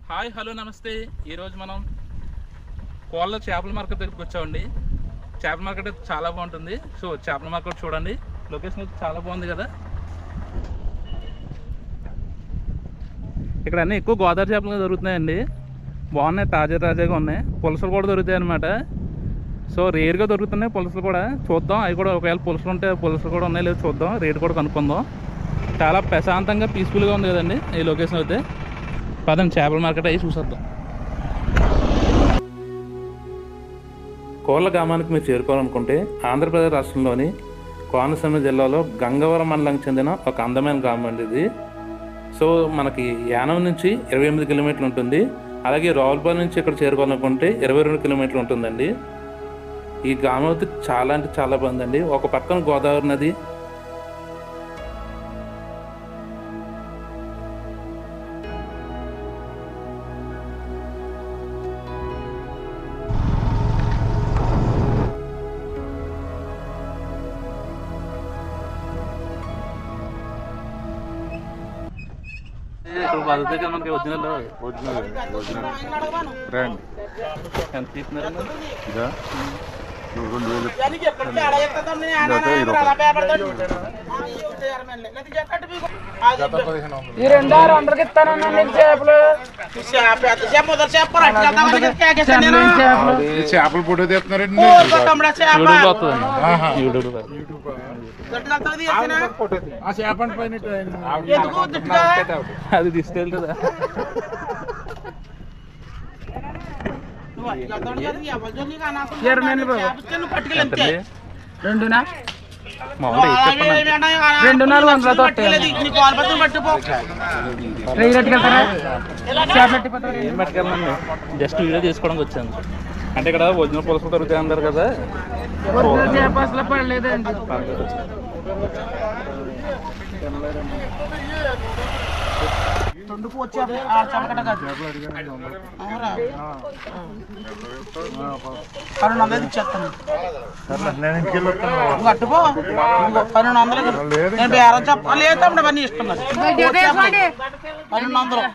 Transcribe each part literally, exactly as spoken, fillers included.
Hi hello నమస్తే. ఈరోజు మనం కోళ్ళ చేపల మార్కెట్ దగ్గరికి వచ్చామండి. చేపల మార్కెట్ అయితే చాలా బాగుంటుంది. సో చేపల మార్కెట్ చూడండి, లొకేషన్ అయితే చాలా బాగుంది కదా. ఇక్కడ అన్నీ ఎక్కువ గోదావరి చేపలు దొరుకుతున్నాయండి. బాగున్నాయి, తాజా తాజాగా ఉన్నాయి. పులసలు కూడా దొరుకుతాయి అన్నమాట. సో రేర్గా దొరుకుతున్నాయి పులసలు కూడా. చూద్దాం అవి కూడా, ఒకవేళ పులసలు ఉంటే పులసలు కూడా ఉన్నాయి లేదు చూద్దాం, రేట్ కూడా కనుక్కుందాం. చాలా ప్రశాంతంగా పీస్ఫుల్గా ఉంది కదండి ఈ లొకేషన్ అయితే. పదండి చేపల మార్కెట్ అయ్యి చూసేద్దాం. కోళ్ళ గ్రామానికి మీరు చేరుకోవాలనుకుంటే ఆంధ్రప్రదేశ్ రాష్ట్రంలోని కోనసీమ జిల్లాలో గంగవరం మండలానికి చెందిన ఒక అందమైన గ్రామం అండి ఇది. సో మనకి యానం నుంచి ఇరవై ఎనిమిది కిలోమీటర్లు ఉంటుంది. అలాగే రావులపాలెం నుంచి ఇక్కడ చేరుకోవాలనుకుంటే ఇరవై రెండు కిలోమీటర్లు ఉంటుందండి. ఈ గ్రామం అయితే చాలా అంటే చాలా బాగుందండి. ఒక పక్కన గోదావరి నది, ఇక్కడ మనకి ఒరిజినల్ ఒరిజినల్ ఒరిజినల్ రండి ఎంత తీసుకున్నారండి? ఇదా రెండు వేలు ఈ రెండు ఆరు వందలకి ఇస్తానండి చేపలు. చేపలు ఫోటో తీస్తున్నారండి. చేపండి పైన అది తీసుకెళ్తుందా? రెండునా మామూలుగా రెండు నాలుగు వందలతో ఏం పట్టుకెళ్ళండి, జస్ట్ వీడియో తీసుకోవడానికి వచ్చాను. అంటే ఇక్కడ ఒరిజినల్ పులసలు దొరుకుతాయి అన్నారు కదా. చేప అసలు పడలేదండి. పన్నెండు వందలు ఇచ్చేస్తాను. కట్టుకో పన్నెండు వందలు నేను బేరం చెప్పలేదు తమ్ముడు, అవన్నీ ఇస్తున్నాను. పన్నెండు వందలు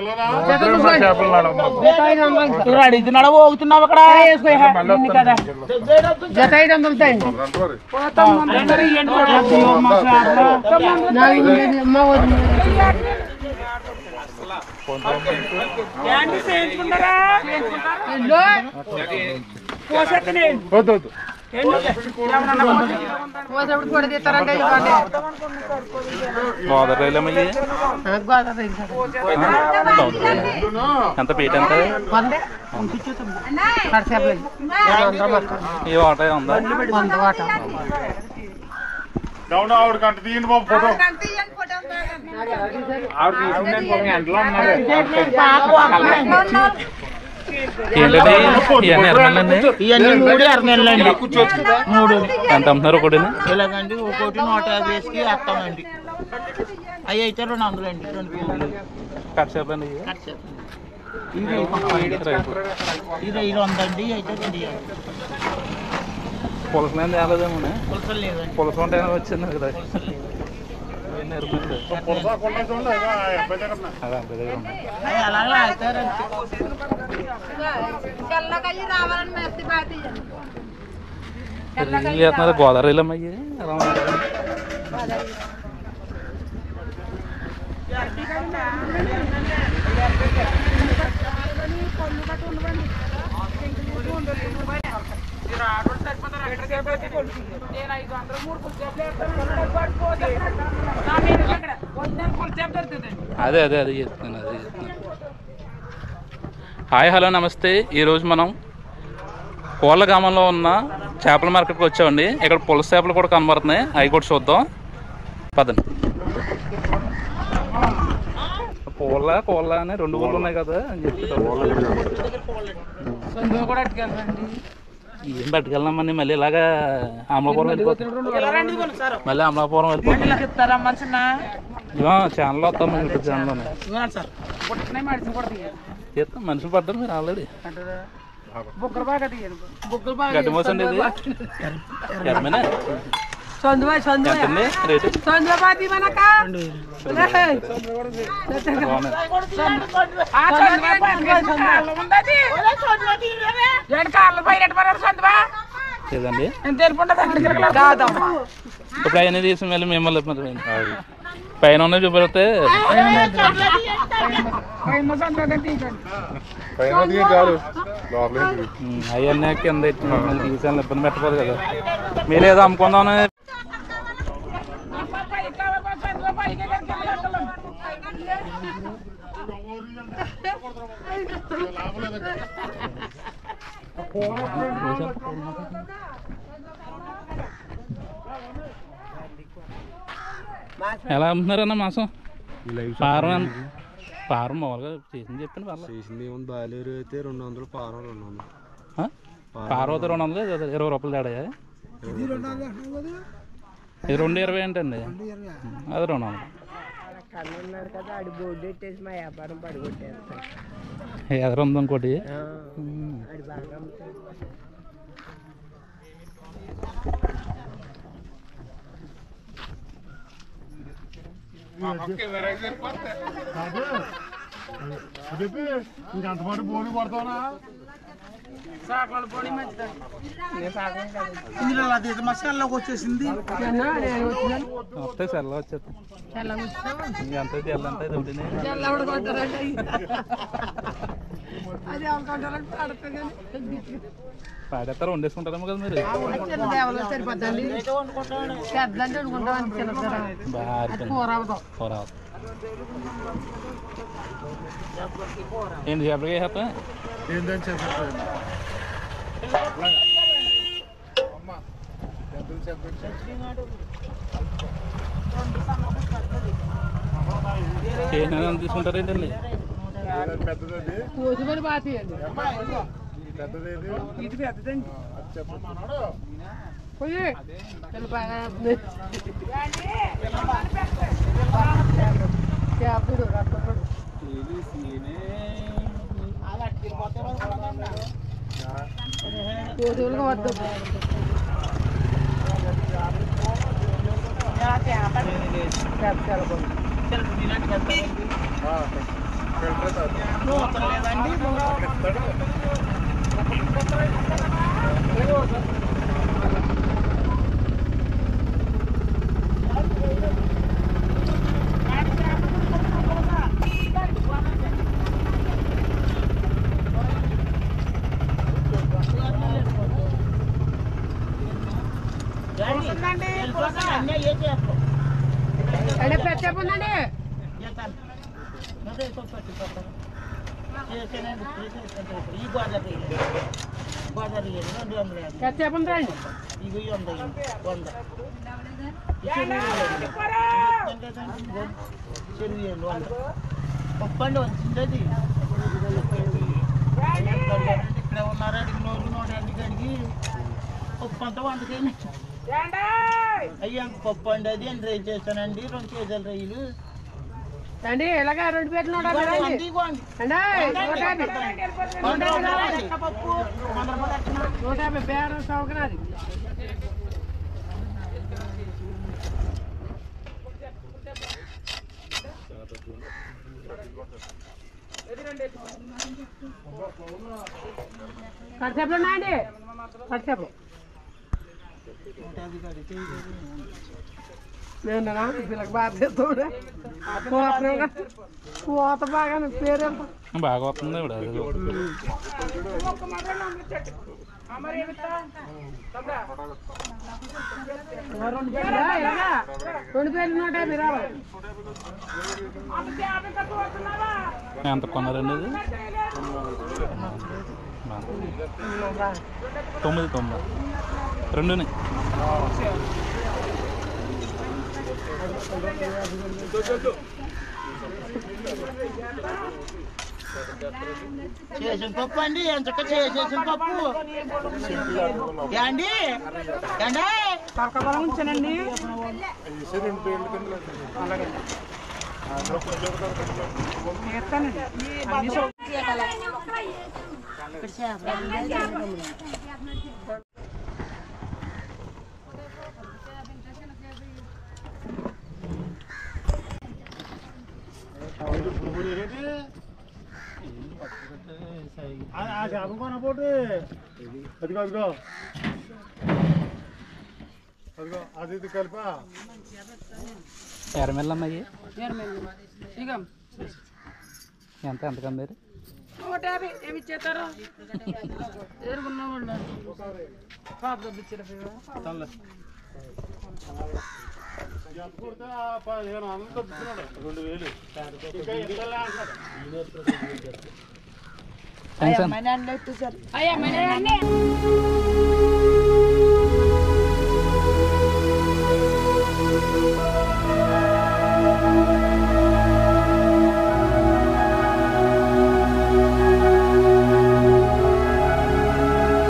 అడుగుతున్నాడు, పోగుతున్నావు అక్కడ కదా. జత ఐదు వందలు ఎంత పీట ఎంత? ఏ వాట ఉందా? ఆవిడ కంట తీయండి బాబు ఫోటో. ఏంటండి ఇవన్నీ ఎర్రనండి? ఇవన్నీ మూడు ఎర్రనండి. మూడు ఎంత అమ్ముతున్నారు ఒకటి? ఇలాగండి ఒకటి నూట యాభై వేసుకి వేస్తామండి. అవి అయితే రెండు వందలు అండి. రెండు వేలు కట్ చేపండి. ఇది ఇది ఐదు వందండి. అయితే రెండు పులసలు ఏం తేలేదేమో. పులసలు లేదండి. పులస ఉంటే వచ్చింది కదా. అలాగే అవుతారండి. చేస్తున్నారు గోదావరి అమ్మయ్యి. అదే అదే అదే చెప్తున్నాను అదే చెప్తున్నాను. హాయ్ హలో నమస్తే. ఈరోజు మనం కోళ్ళ గ్రామంలో ఉన్న చేపల మార్కెట్కి వచ్చామండి. ఇక్కడ పులస చేపలు కూడా కనబడుతున్నాయి, అవి కూడా చూద్దాం పదండి. కోళ్ళ కోళ్ళ అని రెండు ఊళ్ళు ఉన్నాయి కదా అని చెప్పి ఏం పట్టుకెళ్ళామని మళ్ళీ ఇలాగా అమలాపురం వెళ్ళిపోతాం. మళ్ళీ అమలాపురం వెళ్ళిపోతాం. ఛానల్ వస్తాం యూట్యూబ్ ఛానల్ చేస్తాం. మనుషులు పడ్డారు మీరు ఆల్రెడీ. గడ్డి మోసండి ఇది ఎర్రమేనా? ఎంతండి రేటు లేదండి ఇప్పుడు అవన్నీ తీసి మళ్ళీ మిమ్మల్ని పైన ఉన్నది చూపెడితే అవన్నీ కింద తీసాను ఇబ్బంది పెట్టకూడదు కదా మీరేదో అమ్ముకుందామని ఎలా అమ్ముతున్నారన్న మాసం పారం పారం మామూలుగా చేసింది చెప్పండి వాళ్ళ చేసింది ఏముంది బాలేరు అయితే రెండు వందలు పారం రెండు వందలు పారం అయితే రెండు వందలు ఇరవై రూపాయలు తేడా ఇది రెండు ఇరవై ఏంటండి అది రెండు వందలు ఎదురు ఉంది ఇంకోటి ఇంకంతమంది బోని పడతావునా ఇందులో అది మసాలాలోకి వచ్చేసింది వస్తాయి సెల్ల వచ్చేస్తాయి ఎంత తెల్లంతా పాడేస్తారు వండేసుకుంటారేమో కదా మీరు ఏంటి చేపలకి వేసేస్తా ఏంటని చెప్పండి చేసిన తీసుకుంటారు ఏంటండి పెద్దది ఇది పెద్దదండి పెట్టండి ఈ గోదావరి గోదావరి రెండు వందల యాభై చెప్పండి రండి ఇవి వంద వంద చెరువు వంద ఒప్పండి వచ్చింది ఇక్కడ ఉన్నారా అడిగిన వాళ్ళు నూట యాభై అడిగి పప్పు అంతా వందకేయండి అయ్యా పప్పు అండి అది అని రైలు చేశానండి రెండు కేజీల రైలు అండి ఇలాగా రెండు పేర్లు నూట యాభై బేరం సౌకర్యాలు కట్సేపులు ఉన్నాయండి కట్సేపు నేను వీళ్ళకి బాగా చేస్తాడు కోత బాగా పేరు బాగా వస్తుంది ఇప్పుడు రెండు పేర్లు నూట యాభై రావాలి ఎంత కొన్నారండి ఇది తొమ్మిది తొమ్మిది రెండుని చేసిన పప్పు అండి ఎంత చేసిన పప్పు అండి అండి కరకబలం ఉంచానండి ఆ చేప కొనపోటు అదిగో అదిగో అదిగో అది ఇది కలిపా ఎర్రమెల్లమ్మాయి ఎంత ఎంత కమ్మారు నూట యాభై ఏమి ఇచ్చేస్తారు ఎరుగున్న వాళ్ళు పాప డబ్బిచ్చారు ఎంత కొడితే పదిహేను వందలు తగ్గుతున్నాడు రెండు వేలు అయ్యా మన